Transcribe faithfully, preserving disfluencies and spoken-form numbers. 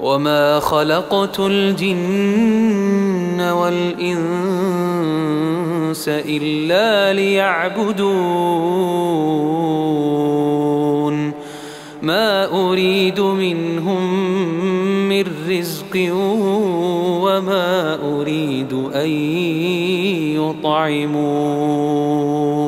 وما خلقت الجن والإنس إلا ليعبدون ما أريد منهم من رزق وما أريد أن يطعمون